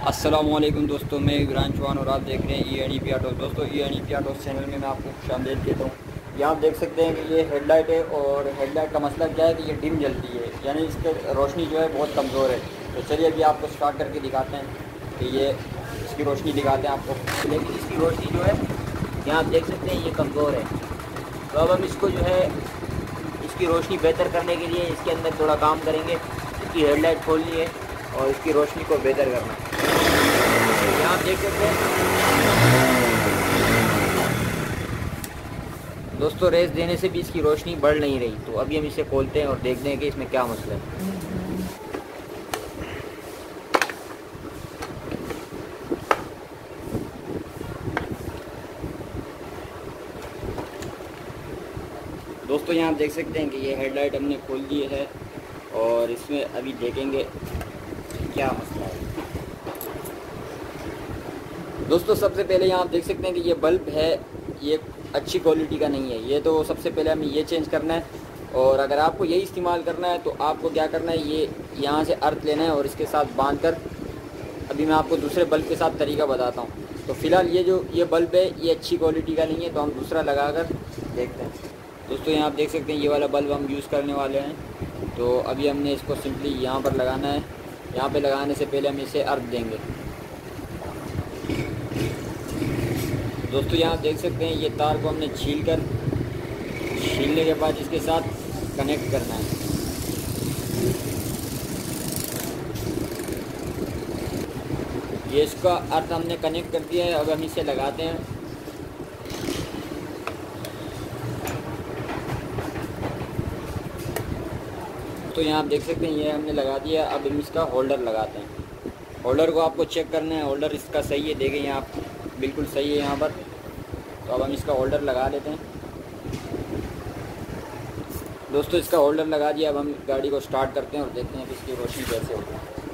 अस्सलामुअलैकुम दोस्तों, मैं इमरान चौहान और आप देख रहे हैं ENEP ऑटोस। दोस्तों ENEP ऑटोस चैनल में मैं आपको खुशामदीद कहता हूँ। यहाँ आप देख सकते हैं कि ये हेडलाइट है और हेडलाइट का मसला क्या है कि ये डिम जलती है, यानी इसकी रोशनी जो है बहुत कमज़ोर है। तो चलिए अभी आपको स्टार्ट करके दिखाते हैं कि ये इसकी रोशनी दिखाते हैं आपको। लेकिन इसकी रोशनी जो है यहाँ आप देख सकते हैं ये कमज़ोर है। तो अब हम इसको जो है इसकी रोशनी बेहतर करने के लिए इसके अंदर थोड़ा काम करेंगे। इसकी हेडलाइट खोलनी है और इसकी रोशनी को बेहतर करना है। यहाँ आप देख सकते हैं दोस्तों, रेस देने से भी इसकी रोशनी बढ़ नहीं रही। तो अभी हम इसे खोलते हैं और देखते हैं कि इसमें क्या मसला है। दोस्तों यहाँ आप देख सकते हैं कि ये हेडलाइट हमने खोल दी है और इसमें अभी देखेंगे क्या मसला है। दोस्तों सबसे पहले यहाँ आप देख सकते हैं कि ये बल्ब है, ये अच्छी क्वालिटी का नहीं है। ये तो सबसे पहले हमें ये चेंज करना है। और अगर आपको यही इस्तेमाल करना है तो आपको क्या करना है, ये यहाँ से अर्थ लेना है और इसके साथ बांध कर, अभी मैं आपको दूसरे बल्ब के साथ तरीका बताता हूँ। तो फ़िलहाल ये बल्ब है, ये अच्छी क्वालिटी का नहीं है, तो हम दूसरा लगा कर देखते हैं। दोस्तों यहाँ आप देख सकते हैं ये वाला बल्ब हम यूज़ करने वाले हैं। तो अभी हमने इसको सिंपली यहाँ पर लगाना है। यहाँ पे लगाने से पहले हम इसे अर्थ देंगे। दोस्तों यहाँ आप देख सकते हैं ये तार को हमने छीलने के बाद इसके साथ कनेक्ट करना है। ये इसका अर्थ हमने कनेक्ट कर दिया है। अब हम इसे लगाते हैं। तो यहाँ आप देख सकते हैं ये हमने लगा दिया। अब हम इसका होल्डर लगाते हैं। होल्डर को आपको चेक करना है, होल्डर इसका सही है, देखें यहाँ बिल्कुल सही है यहाँ पर। तो अब हम इसका होल्डर लगा लेते हैं। दोस्तों इसका होल्डर लगा दिया। अब हम गाड़ी को स्टार्ट करते हैं और देखते हैं कि इसकी रोशनी कैसे होगी।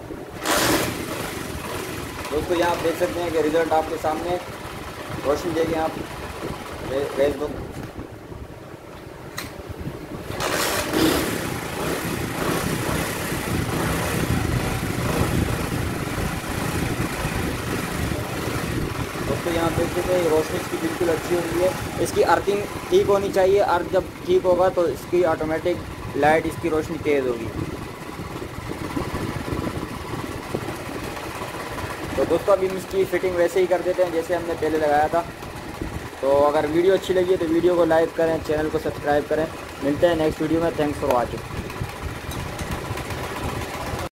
दोस्तों यहाँ आप देख सकते हैं कि रिज़ल्ट आपके सामने, रोशनी देखें आप फेसबुक। तो यहाँ देख सकते हैं रोशनी इसकी बिल्कुल अच्छी होती है। इसकी अर्थिंग ठीक होनी चाहिए। अर्थ जब ठीक होगा तो इसकी ऑटोमेटिक लाइट, इसकी रोशनी तेज़ होगी। तो दोस्तों अभी हम इसकी फ़िटिंग वैसे ही कर देते हैं जैसे हमने पहले लगाया था। तो अगर वीडियो अच्छी लगी है तो वीडियो को लाइक करें, चैनल को सब्सक्राइब करें। मिलते हैं नेक्स्ट वीडियो में। Thanks for watching.